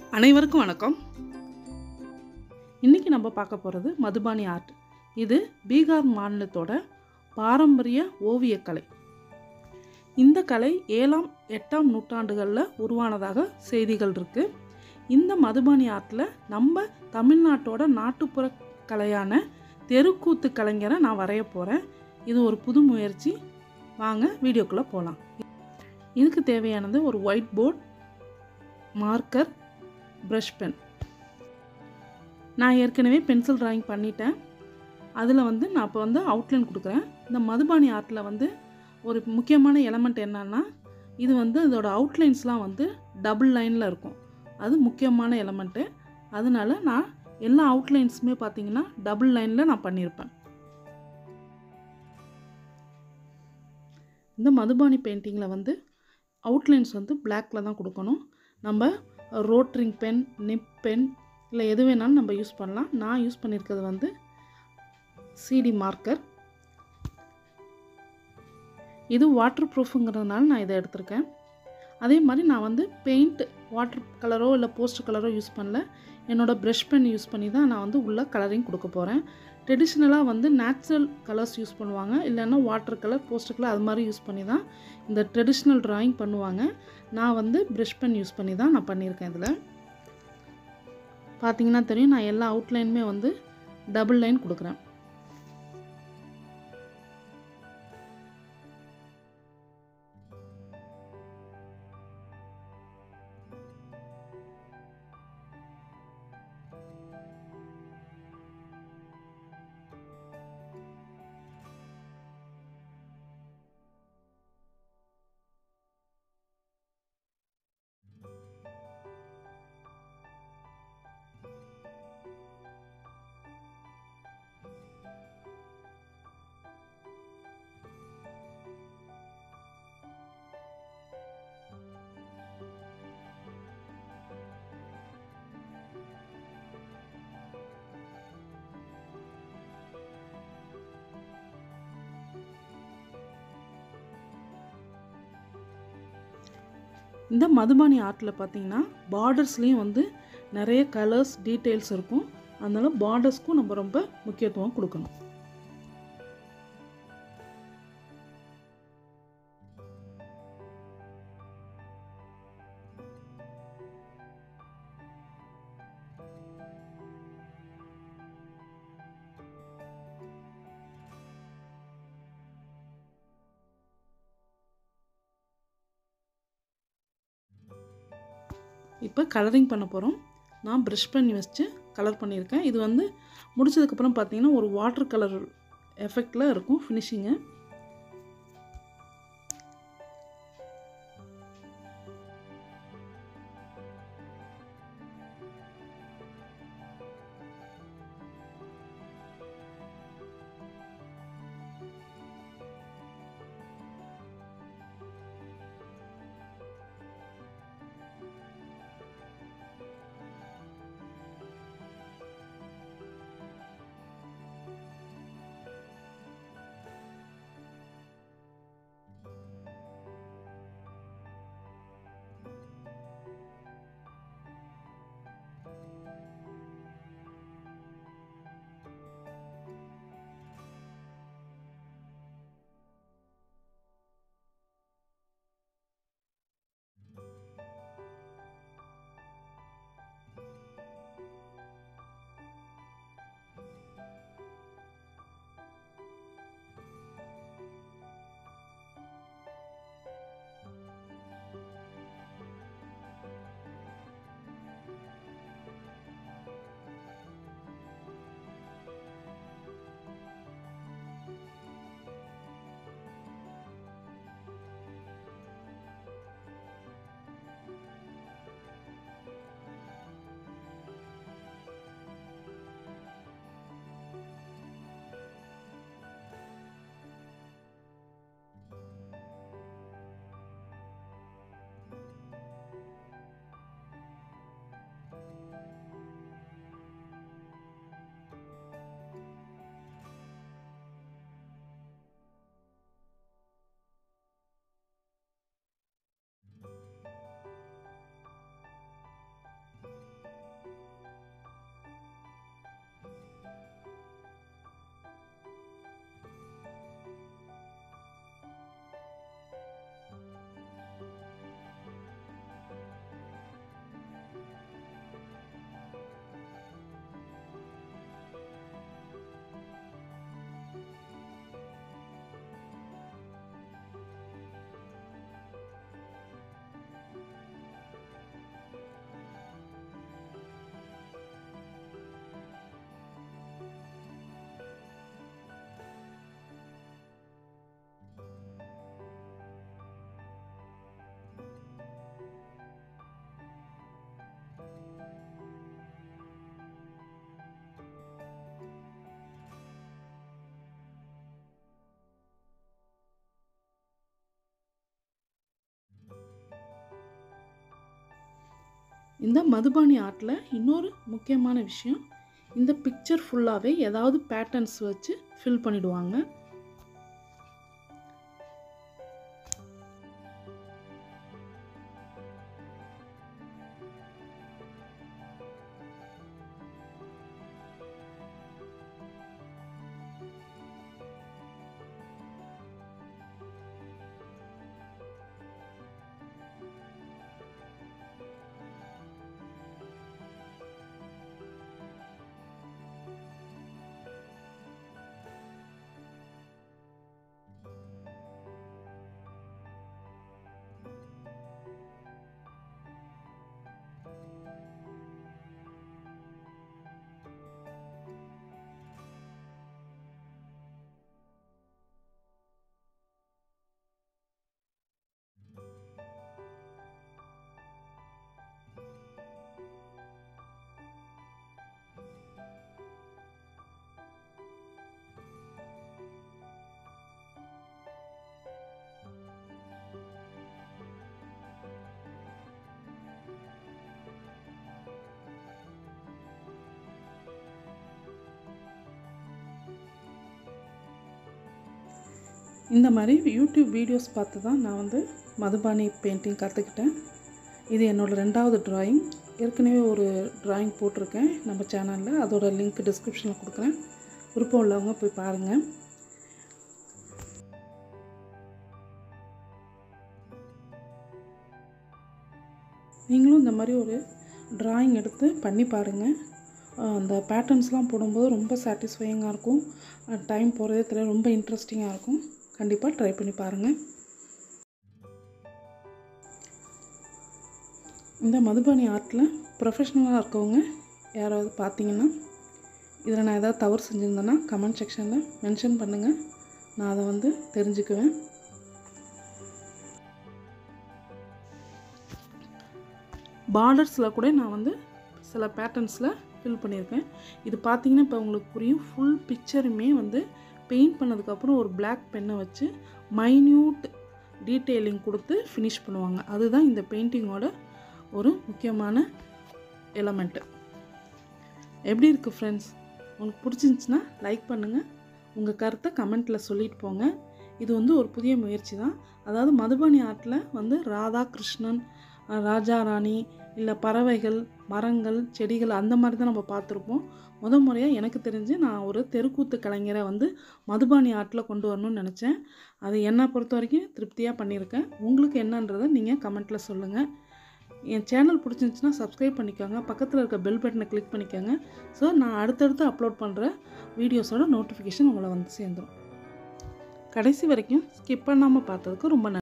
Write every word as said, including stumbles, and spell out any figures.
அனைவருக்கும் வணக்கம். இன்றைக்கி நம்ம பார்க்க போகிறது மதுபானி ஆர்ட். இது பீகார் மாநிலத்தோட பாரம்பரிய ஓவியக்கலை. இந்த கலை ஏழாம் எட்டாம் நூற்றாண்டுகளில் உருவானதாக செய்திகள் இருக்குது. இந்த மதுபானி ஆர்ட்டில் நம்ம தமிழ்நாட்டோட நாட்டுப்புற கலையான தெருக்கூத்து கலைஞரை நான் வரைய போகிறேன். இது ஒரு புது முயற்சி. வாங்க வீடியோக்குள்ளே போகலாம். இதுக்கு தேவையானது ஒரு white board, marker, brush pen. நான் ஏற்கனவே பென்சில் ட்ராயிங் பண்ணிட்டேன். அதில் வந்து நான் இப்போ வந்து அவுட்லைன் கொடுக்குறேன். இந்த மதுபானி ஆர்ட்டில் வந்து ஒரு முக்கியமான எலமெண்ட் என்னன்னா, இது வந்து இதோட அவுட்லைன்ஸ்லாம் வந்து டபுள் லைனில் இருக்கும். அது முக்கியமான எலமெண்ட்டு. அதனால நான் எல்லா அவுட்லைன்ஸுமே பார்த்திங்கன்னா டபுள் லைனில் நான் பண்ணியிருப்பேன். இந்த மதுபானி பெயிண்டிங்கில் வந்து அவுட்லைன்ஸ் வந்து பிளாக்கில் தான் கொடுக்கணும். நம்ம ரோட்ரிங் பென், நிப் பென் இல்லை எது வேணாலும் நம்ம யூஸ் பண்ணலாம். நான் யூஸ் பண்ணியிருக்கிறது வந்து சிடி மார்க்கர். இது வாட்டர் ப்ரூஃபுங்கிறதுனால நான் இதை எடுத்திருக்கேன். அதே மாதிரி நான் வந்து பெயிண்ட் வாட்டர் கலரோ இல்லை போஸ்டர் கலரோ யூஸ் பண்ணல. என்னோடய ப்ரஷ் பென் யூஸ் பண்ணி தான் நான் வந்து உள்ள கலரிங் கொடுக்க போகிறேன். ட்ரெடிஷ்னலாக வந்து நேச்சுரல் கலர்ஸ் யூஸ் பண்ணுவாங்க, இல்லைன்னா வாட்டர் கலர், போஸ்டர் கலர் அது மாதிரி யூஸ் பண்ணி தான் இந்த ட்ரெடிஷ்னல் ட்ராயிங் பண்ணுவாங்க. நான் வந்து ப்ரஷ் பென் யூஸ் பண்ணி தான் நான் பண்ணியிருக்கேன். இதில் பார்த்தீங்கன்னா தெரியும், நான் எல்லா அவுட்லைனுமே வந்து டபுள் லைன் கொடுக்குறேன். இந்த மதுபானி ஆர்ட்டில் பார்த்தீங்கன்னா பார்டர்ஸ்லேயும் வந்து நிறைய கலர்ஸ் டீட்டெயில்ஸ் இருக்கும். அதனால பார்டர்ஸ்க்கும் நம்ம ரொம்ப முக்கியத்துவம் கொடுக்கணும். இப்போ கலரிங் பண்ண போகிறோம். நான் ப்ரஷ் பண்ணி வச்சு கலர் பண்ணியிருக்கேன். இது வந்து முடிச்சதுக்கப்புறம் பார்த்தீங்கன்னா ஒரு வாட்டர் கலர் எஃபெக்டில் இருக்கும் ஃபினிஷிங்கு. இந்த மதுபானி ஆர்ட்டில் இன்னொரு முக்கியமான விஷயம், இந்த பிக்சர் ஃபுல்லாகவே ஏதாவது பேட்டர்ன்ஸ் வச்சு ஃபில் பண்ணிடுவாங்க. இந்த மாதிரி யூடியூப் வீடியோஸ் பார்த்து தான் நான் வந்து மதுபானி பெயிண்டிங் கற்றுக்கிட்டேன். இது என்னோடய ரெண்டாவது ட்ராயிங். ஏற்கனவே ஒரு ட்ராயிங் போட்டிருக்கேன் நம்ம சேனலில், அதோட லிங்க் டிஸ்கிரிப்ஷனில் கொடுக்குறேன். விருப்பம் உள்ளவங்க போய் பாருங்கள். நீங்களும் இந்த மாதிரி ஒரு ட்ராயிங் எடுத்து பண்ணி பாருங்கள். அந்த பேட்டர்ன்ஸ்லாம் போடும்போது ரொம்ப சாட்டிஸ்ஃபையிங்காக இருக்கும். டைம் போகிறதே தெரியல, ரொம்ப இன்ட்ரெஸ்டிங்காக இருக்கும். கண்டிப்பாக ட்ரை பண்ணி பாருங்கள். இந்த மதுபானி ஆர்ட்டில் ப்ரொஃபஷ்னலாக இருக்கவங்க யாராவது பார்த்தீங்கன்னா, இதில் நான் ஏதாவது தவறு செஞ்சுருந்தேன்னா கமெண்ட் செக்ஷனில் மென்ஷன் பண்ணுங்கள். நான் அதை வந்து தெரிஞ்சுக்குவேன். பார்டர்ஸில் கூட நான் வந்து சில பேட்டர்ன்ஸில் ஃபில் பண்ணியிருக்கேன். இது பார்த்தீங்கன்னா இப்போ உங்களுக்கு புரியும். ஃபுல் பிக்சருமே வந்து பெயிண்ட் பண்ணதுக்கப்புறம் ஒரு பிளாக் பென்னை வச்சு மைன்யூட் டீட்டெயிலிங் கொடுத்து ஃபினிஷ் பண்ணுவாங்க. அதுதான் இந்த பெயிண்டிங்கோட ஒரு முக்கியமான எலமெண்ட்டு. எப்படி இருக்குது ஃப்ரெண்ட்ஸ்? உங்களுக்கு பிடிச்சிருந்துச்சின்னா லைக் பண்ணுங்கள். உங்கள் கருத்தை கமெண்ட்டில் சொல்லிட்டு போங்க. இது வந்து ஒரு புதிய முயற்சி தான். அதாவது மதுபானி ஆர்ட்டில் வந்து ராதா கிருஷ்ணன், ராஜா ராணி, இல்லை பறவைகள், மரங்கள், செடிகள் அந்த மாதிரி தான் நம்ம பார்த்துருப்போம். முத முறையாக எனக்கு தெரிஞ்சு நான் ஒரு தெருக்கூத்து கலைஞரை வந்து மதுபானி ஆர்ட்டில் கொண்டு வரணும்னு நினச்சேன். அது என்னை பொறுத்த வரைக்கும் திருப்தியாக பண்ணியிருக்கேன். உங்களுக்கு என்னன்றதை நீங்கள் கமெண்ட்டில் சொல்லுங்கள். என் சேனல் பிடிச்சிருந்துச்சின்னா சப்ஸ்கிரைப் பண்ணிக்கோங்க. பக்கத்தில் இருக்க பெல் பட்டனை கிளிக் பண்ணிக்கோங்க. ஸோ நான் அடுத்தடுத்து அப்லோட் பண்ணுற வீடியோஸோட நோட்டிஃபிகேஷன் உங்களை வந்து சேர்ந்துடும். கடைசி வரைக்கும் ஸ்கிப் பண்ணாமல் பார்த்ததுக்கு ரொம்ப நன்றி.